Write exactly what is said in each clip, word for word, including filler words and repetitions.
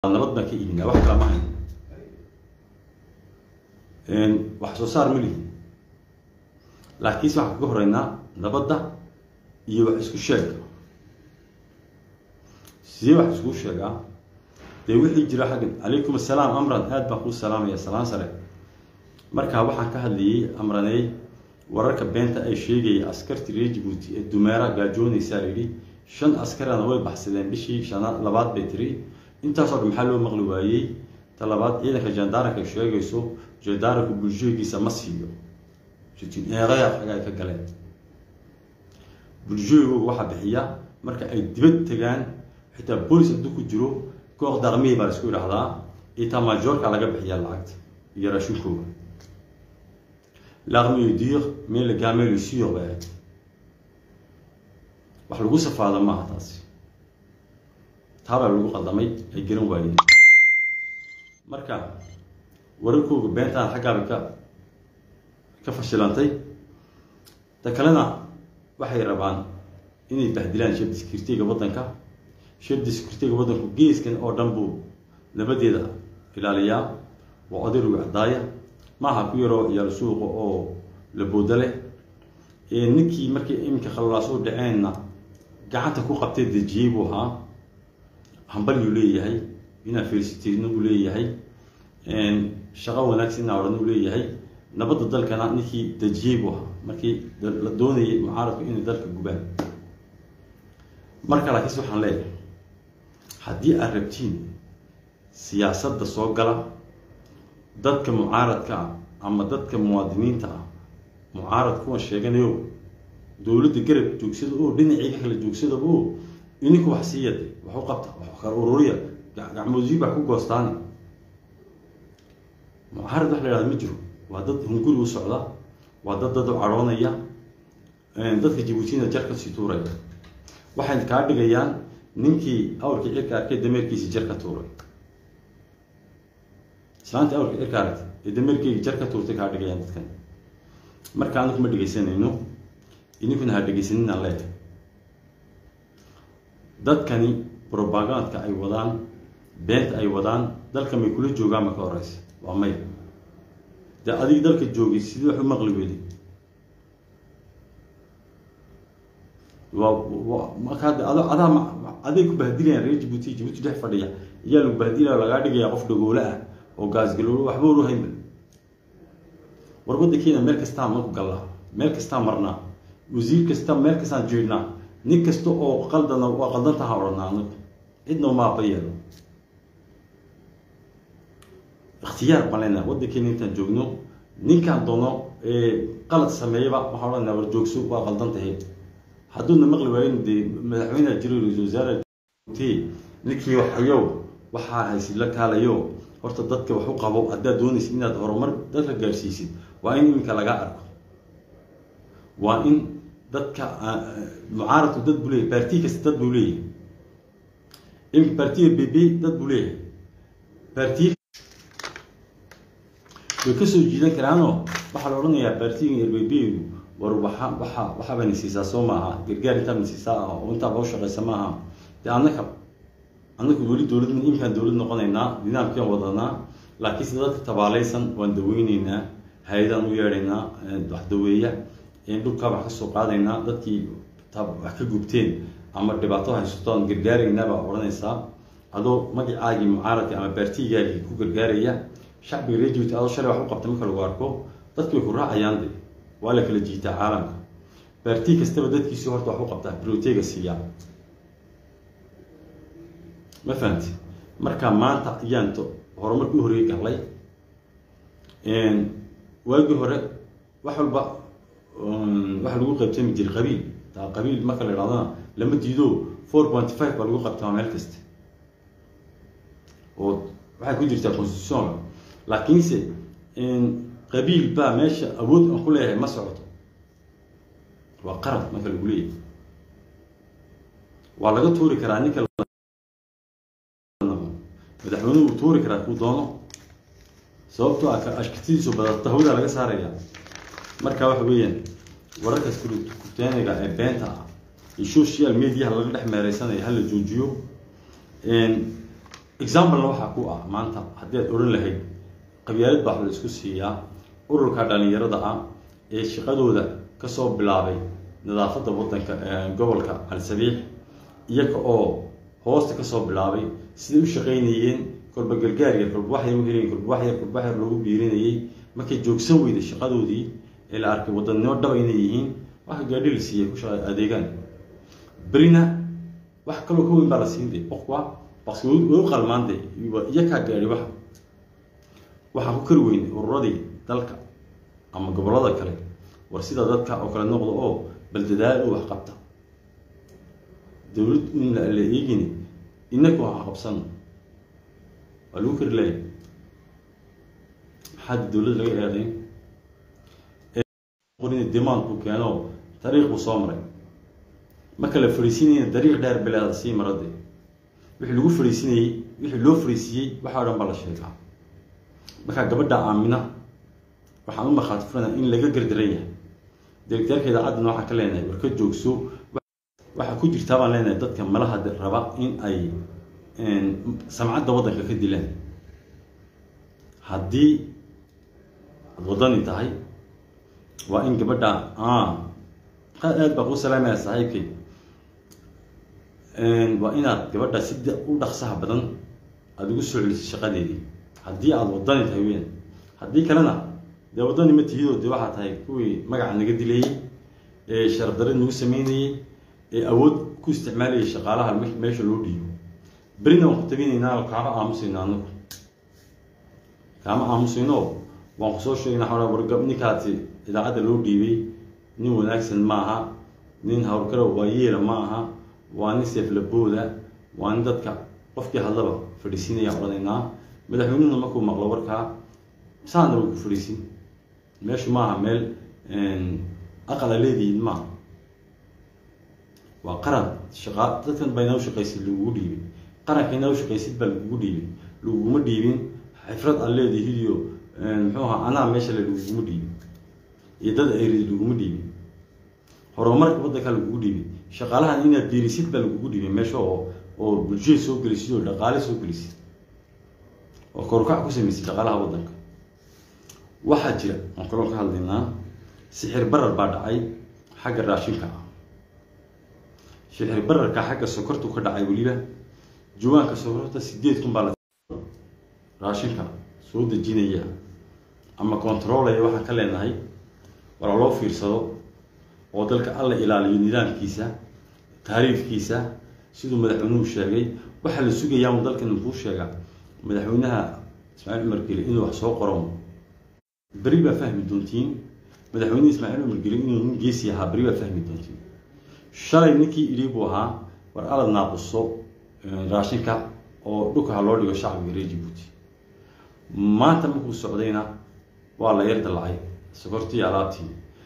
nabad baan ka iibinaa wax kala ma hayn een wax soo saar mali laakiin waxa ka horeynaa nabadda iyo wax isku sheeg si wax isku sheega de wixii jira xaqin alaykum assalaam amran aad baan ku salaamaya salaam sare marka waxaan ka hadlayay amranay wararka beenta ay sheegay askarti reer Djibouti ee Dumeera gaajoonaysa yiri shan askarana way baxsadeen bishii shanaad labaad bay tiri intaas oo maxaa loo maqli waayay talabaad ciidanka jandarka sheegayso jandarku bulshooyinkiisa ma siiyo jidin eeraya xagaa ka galeen bulshooyinku waxa bixiya marka ay dibad tagaan xitaa booliis adu ku jiro koox dhaqamay baa isku yiraahdaa ita majorka laga bixiya lacagta iyo raashinkooda l'armée dire mais le gamin le surveille wax lagu safaada ma taasi taaba lagu qadamay ay garan waayeen marka wararkooda beentaan xaqaba ka ka fashilantay takalena waxay rabaan inay bahdilaan shaqada security-ga wadanka shaqada security-ga wadanku geeskan oo dhan buu nabadeeda ilaaliya waa adiru cadaaya maaha ku yaro iyo suuq oo la boodale ee ninkii markii imka khalaas oo dhaceena gacanta ku qabtay dejiibo ha hambal yu leeyahay ina felicitino uu leeyahay een shaqo wanaagsan oo uu leeyahay nabadda dalkana ninkii dejiibo markii la doonayay mucaaradku in dalka gubaan marka laakiin waxaan leeyahay haddii aad rabtiin siyaasadda soo gala dadka mucaaradka ama dadka muwaadiniinta mucaarad kuwa sheeganayo dawladda garab joogsada oo dhinaciga kala joogsada oo ininku wax siiyad wax u qabta wax kala ururiya gacmoodiiba ku goostaan mucaarad wax la yiraahdo ma jiro waa dad hunguri u socda waa dad dad caroonaya een dadka Djibouti jarka si tuuray waxay ka dhigayaan ninkii awrkii cirka arkay dameerkiisa jarka tuuray saanta awrkii cirka arkay ee dameerkii jarka tuurtay ka dhigayaan dadkan marka aan kuma dhigaysanayno idinkuna ha dhigaysanina leeyahay dadkani propaganda ay wadaan beent ay wadaan dalka may kula joogaan ma ka horeysa waa may da adiga dalka joogay sidii wax u maqli weeyay waa ma ka ada ada adeeg ku bahdilayaan reer Djibouti Djibouti dhex fadhiya iyaa lagu bahdilaa laga dhigaya qof dhagoole ah oo gaas galow waxba u ruhayn warbadekeena meel kasta ma ku galaa meel kasta marna wasiir kasta meel kasta jeedna nin kasta oo qaldana waa qaldanta hawranaano idno ma bayado اختيار مالنا ودي كين انت جوجنو نين كان دونو قلد سميبا waxa la nabar joogso waa qaldantahay haduna maqli wayn di madaxweynaha jiray wasaarada tii ninkii waxayo waxa haysi la kaalayo horta dadka wax u qabo hadaa doonaysid inaad horumar dadka gaarsiisid waa in imka laga arko waa in dadka mucaaradku dad bulay parti kasta dad bulay in parti B B dad bulay parti وكسو جيدا كرانو waxa la oranayaa baartiga R B B war waxa waxa waxa bani siisa Soomaha gargaar inta min siisa oo inta loo shaqeeyay maaha taanaka annagu wali dawladda in imkaan dawlad noqonaynaa nidaamkii wadana laakiin sida dadka tabaalaysan waan daweynayna hay'adahan u yeedhaynaa wax daweeya in dhulka wax ka soo qaadayna dadkii wax ka gubteen ama dhibaato haysataan gargaarayna baa oranaysa adoo magacaagi mucaaradka ama baartigaagi ku gargaaraya shacbi reer Djibouti oo shalay wax u qabtay marka lagu arko dadku ku raacayaan waa la kala jiitaa caalamka baarti kasta dadkiisu horta wax u qabtaa broteega siiya ma fahanti marka maanta iyaanto horumarku horeeyay galay een waagi hore wax walba wax lagu qaybtay jir qabiil taa qabiil marka la yiraahdo lama diido four point five baa lagu qabtaa meel kasta oo waxa ku jirta constitution laakiin se in qabiil ba meesha awood aan ku leeyahay ma socoto waa qarad marka lagu leeyahay waa laga tuuri karaa ninka madaxweynuhu uu tuuri karaa ku doono sababtoo ah ashkatiisu badata hawada laga saaraya marka wax weeyaan wararka isku kuteenaga ee beenta iyo social media laga dhex meeraysanay hal la joojiyo in example waxa ku ah maanta haddii oran lahayd qabyaalad baa la isku siiyaa ururka dhalinyarada ah ee shaqadooda ka soo bilaabay nadaafada wadanka gobolka Al-Sabiix iyaga oo hoosta ka soo bilaabay sidii u shaqeynayeen kolba gargaar kolba wax ay u heleen kolba wax ay kolba wax lagu biirinayay markay joogsan weyday shaqadoodii ee la arkay wadanno dhab inay yihiin wax gaadhil siiyay ku shaqo adeegan برينا واحد كله كون بالاسين دي بقوا بس هو قلمان دي يكا غاري واحد waxa ku karweyn ururadi dalka ama gobolada kale war sida dadka oo kala noqdo oo baldadaal wax qabta dawlad in la leeyigini inaku waxa qabsan walu kirlay had dawlad laga eeday ee qorin demand ku keeno tariiq u soo maray ما كلا فريسيني طريق دار بلاد سي مرضي وحي لو فريسيني وحي لو فريسيي waxa oran bala sheega marka gabadha aamina waxa uu maqaatfana in laga gardareeyo deegtarkeeda cadna waxa ka leenahay warka joogso waxa ku jirta baan leenahay dadka malaha raba in ay in samcada wadanka ka dilaan hadii wadani tahay waa in gabadha ah aad baqo salaamay saaxiibkay een waa inaad gabadha sida u dhaqsaha badan aad ugu soo celisay shaqadeedii hadii aad wadani tahay weyn hadii kalena de wadani ma tihido de waxa tahay kuwii magaca naga dilay ee sharaf darro nagu sameeyay ee awood ku isticmaalay shaqaalaha meesha loo dhiibo برينا وقتبيننا الكعبة عامسين عنك كعبة عامسينه وانقصوش إن حنا ورقبني كاتي إذا عاد لو ديبي نيو ناكسن معها نين هوركرا ويير معها وانسيف لبودا واندتك قفكي هذا فريسين يعرضنا مدحوننا ماكو مغلوركا سانرو فريسين ماشي معها مال إن أقل الذي ما وقرن شقاء تتن بينه شقيس اللي قرن كينه شقيس بالجودي لو مديبين حفرت الذي هيو محوها أنا ماشي اللي لو مديبين يدد أيري لو مديبين هرمرك بدك الجودي شغالها إنها ديريسيت بالجودي ماشي أو أو بلجي سوق جلسي ولا قال سوق جلسي وكركع كوسمي شغالها بدك واحد جاء نقولك هالدينا سحر برا بعد عي حق الراشين كا سحر برا كحق السكرت وكذا عي وليبه جوان كسكرت سديت كم بالله راشين كا سود الجينية أما كنترول أي واحد كلنا هاي ولا لو فيرسو وذلك الله إلى النظام كيسة تعريف كيسة سيدو مدحونه الشاقي وحل السوق يوم ذلك النفوس شاقي مدحونها اسماعيل مركلي إنه وحصو قرام بريبة فهم الدونتين مدحوني اسماعيل مركلي إنه من جيسيها بريبة فهم الدونتين شرعي نكي إليبوها ورقال الناقصو راشنكا أو دوكها لوري وشعب غير جيبوتي ما تمكو السعودينا والله يرد العي سكرتي علاتي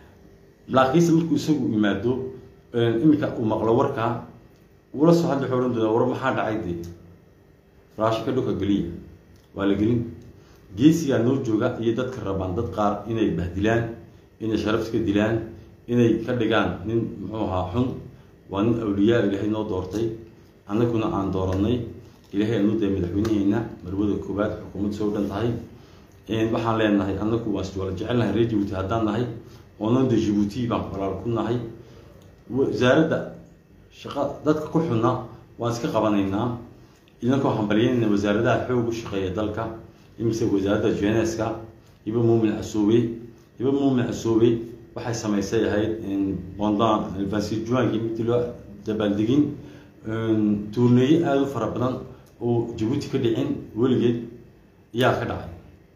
لكن مركو يسوقوا يمادو إمكا ومغلوركا ولا سو حد حورن دونا ورا ما حد عيدي راشنكا دوكا قليل ولا قليل جيسي أنو جوجا يدك الربان دت قار إنه يبهدلان إنه شرفتك دلان إنه يكلجان نين معها حن وان أولياء إلهي نو دورتي أنا كنا عن دورني إلهي أنو ده مدحوني هنا مربوط الكوبات حكومة سودان هاي إن بحال لنا هاي أنا كواس ولا جعلنا ريجي وتهدان هاي ونن جيبوتي بقرار كنا هاي وزارة شقة دتك كحنا واسك قبنينا إنكم حنبلين إن وزارة حقوق الشقية دلك يمسك وزارة جينيسكا يبقى مو من السوبي يبقى مو من السوبي waxay samaysay ahayd in Bondaan Alvasi Juan gimtilo dabaldegin tournée aad u fara badan oo Djibouti ka dhicin waligeed yaa ka dhacay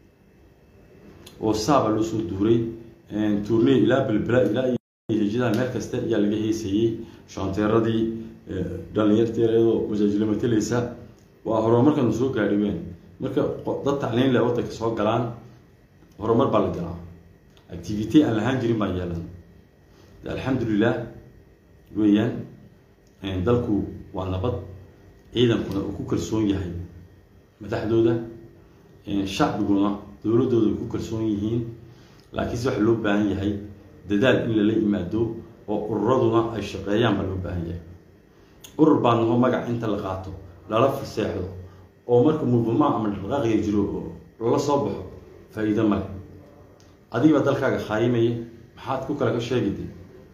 oo saaba loo soo duuray tournée ila bilbila ila hijada meel kasta yaa laga heesayay shanteeradii dhalinyarteedo majaajilamatelaysa waa horumarkan soo gaadheen marka dad tacliin leh oo ka soo galaan horumar baa la galaa activité aan lahaan jirin baan yeelan الحمد لله ويان dalku waa nabad ciidankuna uu ku kalsoon yahay madaxdooda shacbiguna dawladooda ku kalsoon yihiin laakiin wax loo baahan yahay dadaal in la yimaado oo ururaduna ay shaqeeyaan baa loo baahan yahay urur baan noo magac inta la qaato lala faseexdo oo marka movement ama dhaqaaqay jiro loola soo baxo faa'iido ma leh adiga dalkaaga khaayimayay maxaad ku kala ka sheegayday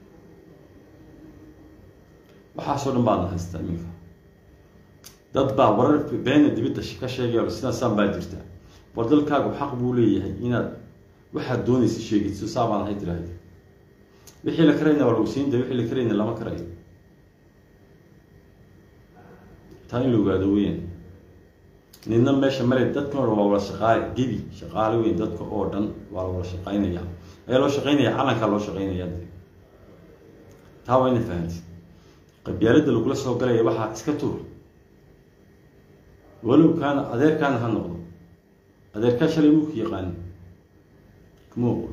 waxaa soo dhan baad haystaa iminka dad baa warar been dibadda ka sheegaya sida saan baa jirta war dalkaagu xaq buu leeyahay inaad waxaad doonaysa sheegayso saabaan hay tiraahdo wixii la karayna waa lagu siin wixii la karayna lama karayo taan in lagu aado weyn ninna meesha maray dadka waa wada shaqaale gibi shaqaale weyn dadka oo dhan waa wada shaqaynaya ayaa loo shaqaynaya calanka loo shaqaynaya taa waa in fahanti qabyaalada lagu la soo galay waxa iska tuur walow kaan adeer kaan ha noqdo adeer ka shalay uu yaqaan كمو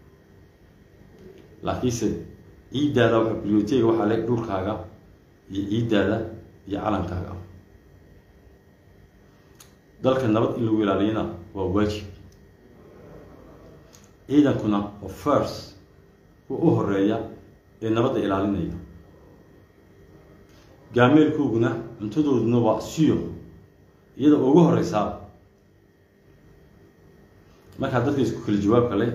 لكن عيد هذا وحبيوتي وحالك دول كاغا عيد هذا يعلن كاغا ذلك النبض اللي ويل علينا هو واجب إذا كنا first وأهرية النبض إلى علينا جامل كوجنا انتظروا النبض سيو إذا أوجه الرسالة marka dadka isku kala jawaab kale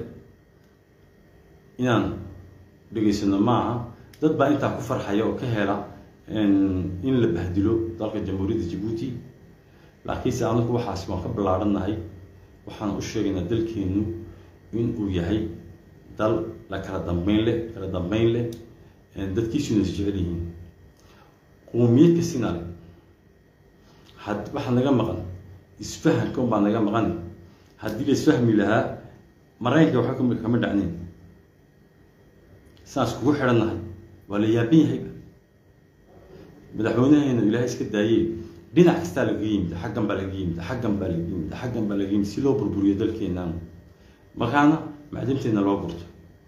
inaan dhigaysano maaha dad baa inta ku farxaya oo ka hela in la bahdilo dalka jamhuuriyadda Djibouti laakiin si aanu waxaas ma ka bilaaranahay waxaan u sheegaynaa dalkeenu in uu yahay dal la kala dambeyn leh kala dambeyn leh dadkiisu is jecel yihiin qoomiyad ka sinale had waxa naga maqan isfahanka baa naga maqan haddii la isfahmi lahaa maraykanka waxa ka mid dhacneen saas kugu xiranahay wala yaabin yahay madaxweynaheena ilaahay iska daayay dhinac kasta laga yimid xaggan baa laga yimid xaggan baa laga yimid xaggan baa laga yimid si loo burburiyo dalkeena markaana macdinteena loo gurto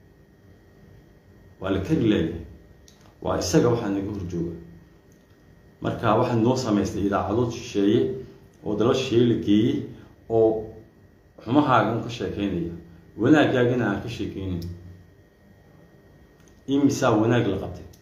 wala kari leeyahay waa isaga waxa naga horjooga marka waxa noo sameystay idaacado shisheeye oo dalal shisheeye la geeyay oo xumahaagan ka sheekeynaya wanaagaagana aan ka sheekeynin imisa wanaag la qabtay